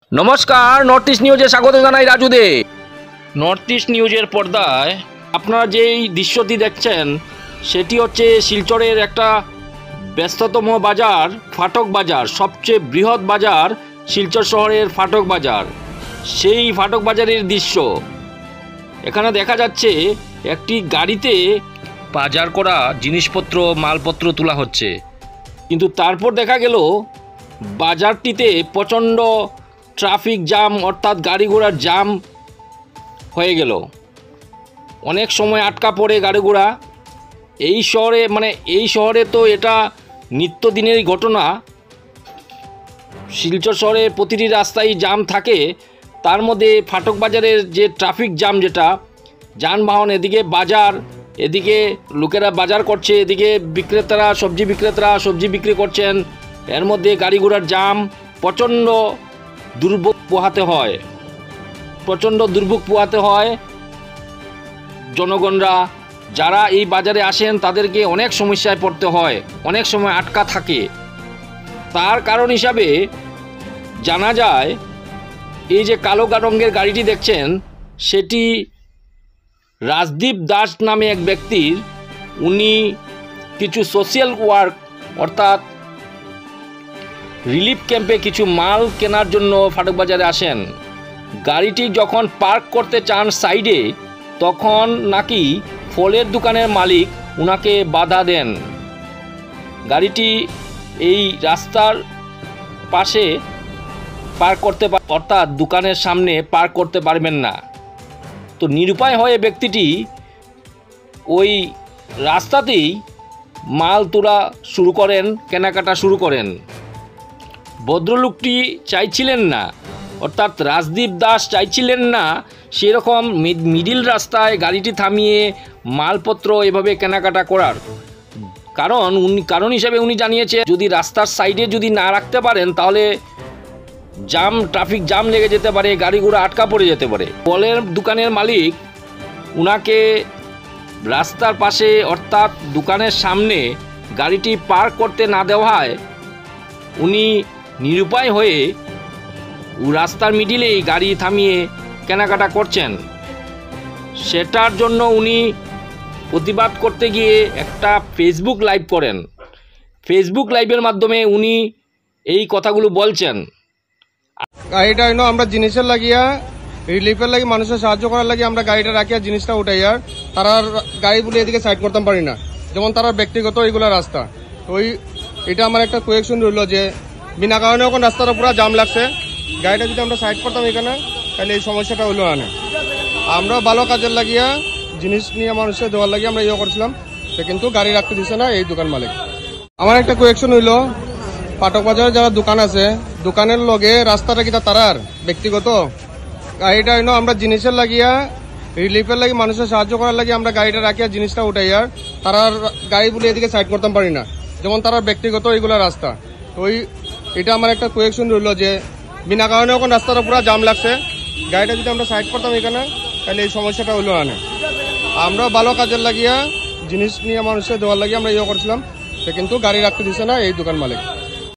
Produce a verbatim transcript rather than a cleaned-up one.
নমস্কার, north east নিউজে স্বাগত জানাই রাজু দে। নর্থ ইস্ট নিউজের পর্দায় আপনারা যেই দৃশ্যটি দেখছেন সেটি হচ্ছে শিলচরের একটা ব্যস্ততম বাজার, ফাটক বাজার। সবচেয়ে বৃহৎ বাজার শিলচর শহরের ফাটক বাজার। সেই ফাটক বাজারের দৃশ্য এখানে দেখা যাচ্ছে। একটি গাড়িতে বাজার করা জিনিসপত্র, মালপত্র তোলা হচ্ছে, কিন্তু তারপর দেখা গেল বাজারটিতে প্রচণ্ড ট্রাফিক জ্যাম, অর্থাৎ গাড়ি ঘোড়ার জ্যাম হয়ে গেল। অনেক সময় আটকা পড়ে গাড়ি ঘোড়া। এই শহরে মানে এই শহরে তো এটা নিত্যদিনের ঘটনা। শিলচর শহরে প্রতিটি রাস্তায় জ্যাম থাকে, তার মধ্যে ফাটক বাজারের যে ট্রাফিক জ্যাম, যেটা যানবাহন, এদিকে বাজার, এদিকে লোকেরা বাজার করছে, এদিকে বিক্রেতারা সবজি বিক্রেতারা সবজি বিক্রি করছেন, এর মধ্যে গাড়ি ঘোড়ার জ্যাম, প্রচণ্ড দুর্ভোগ পোহাতে হয় প্রচণ্ড দুর্ভোগ পোহাতে হয় জনগণরা। যারা এই বাজারে আসেন তাদেরকে অনেক সমস্যায় পড়তে হয়, অনেক সময় আটকা থাকে। তার কারণ হিসাবে জানা যায়, এই যে কালো রঙের গাড়িটি দেখছেন সেটি রাজদীপ দাস নামে এক ব্যক্তির। উনি কিছু সোশ্যাল ওয়ার্ক অর্থাৎ রিলিফ ক্যাম্পে কিছু মাল কেনার জন্য ফাটক বাজারে আসেন। গাড়িটি যখন পার্ক করতে চান সাইডে, তখন নাকি ফলের দোকানের মালিক উনাকে বাধা দেন। গাড়িটি এই রাস্তার পাশে পার্ক করতে, অর্থাৎ দোকানের সামনে পার্ক করতে পারবেন না। তো নিরুপায় হয়ে ব্যক্তিটি ওই রাস্তাতেই মাল তোলা শুরু করেন, কেনাকাটা শুরু করেন। ভদ্রলোকটি চাইছিলেন না, অর্থাৎ রাজদীপ দাস চাইছিলেন না সেরকম মিডিল রাস্তায় গাড়িটি থামিয়ে মালপত্র এভাবে কেনাকাটা করার। কারণ উনি কারণ হিসাবে উনি জানিয়েছে, যদি রাস্তার সাইডে যদি না রাখতে পারেন তাহলে জাম, ট্রাফিক জাম লেগে যেতে পারে, গাড়ি ঘোড়া আটকা পড়ে যেতে পারে। ফলের দোকানের মালিক উনাকে রাস্তার পাশে অর্থাৎ দোকানের সামনে গাড়িটি পার্ক করতে না দেওয়ায় উনি নিরুপায় হয়ে রাস্তার মিডিলেই গাড়ি থামিয়ে কেনাকাটা করছেন। সেটার জন্য উনি প্রতিবাদ করতে গিয়ে একটা ফেসবুক লাইভ করেন। ফেসবুক লাইভের মাধ্যমে উনি এই কথাগুলো বলছেন। গাড়িটা হইলো আমরা জিনিসের লাগিয়া রিলিফের লাগি, মানুষের সাহায্য করার লাগি আমরা গাড়িটা রাখিয়া জিনিসটা উঠাই, আর তারা গাড়ি বলে এদিকে সাইড করতে পারি না, যেমন তারা ব্যক্তিগত এইগুলা রাস্তা। তো ওই এটা আমার একটা কোয়েকশন রইল যে বিনা কারণে এখন রাস্তাটা পুরো জাম লাগছে। গাড়িটা যদি আমরা সাইড করতাম এখানে, তাহলে এই সমস্যাটা হইলো না। আমরা ভালো কাজের লাগিয়া জিনিস নিয়ে মানুষের দেওয়ার লাগিয়ে আমরা ইয়ে করছিলাম, কিন্তু গাড়ি রাখতে দিচ্ছে না এই দোকান মালিক। আমার একটা কোয়েকশন হইল, ফাটক বাজারে যারা দোকান আছে, দোকানের লগে রাস্তাটা কি তারার ব্যক্তিগত। গাড়িটা হইলো আমরা জিনিসের লাগিয়া রিলিফের লাগি, মানুষের সাহায্য করার লাগি আমরা গাড়িটা রাখিয়া জিনিসটা উঠাই, আর তারা গাড়ি বলে এদিকে সাইড করতে পারি না, যেমন তারা ব্যক্তিগত এইগুলা রাস্তা। তো ওই এটা আমার একটা কোয়েকশন রইল যে বিনা কারণে এখন রাস্তাটা পুরো জাম লাগছে। গাড়িটা যদি আমরা সাইড করতাম এখানে, তাহলে এই সমস্যাটা হইলো না। আমরা ভালো কাজের লাগিয়া জিনিস নিয়ে মানুষের দেওয়ার লাগিয়ে আমরা ইয়ে করছিলাম, কিন্তু গাড়ি রাখতে দিচ্ছে না এই দোকান মালিক।